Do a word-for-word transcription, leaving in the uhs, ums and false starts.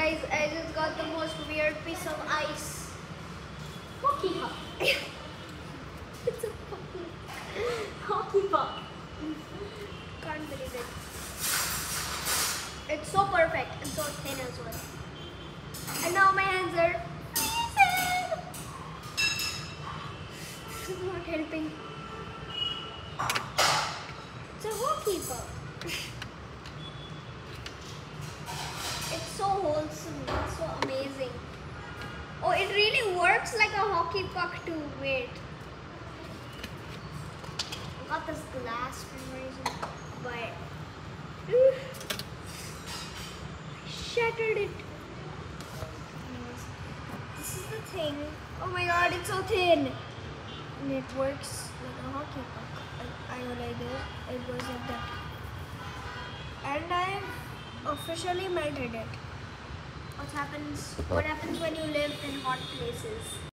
guys, I just got the most weird piece of ice. Hockey puck. It's a fucking Hockey puck. can't believe it. It's so perfect and so thin as well. And now my hands are freezing. This is not helping. It's a hockey puck. It's so wholesome. It's so amazing. Oh, it really works like a hockey puck too. Wait. I got this glass for some reason, but I shattered it. This is the thing. Oh my god, it's so thin. And it works like a hockey puck. I, I go like this. It goes like that. And I officially melted it. What happens? What happens when you live in hot places?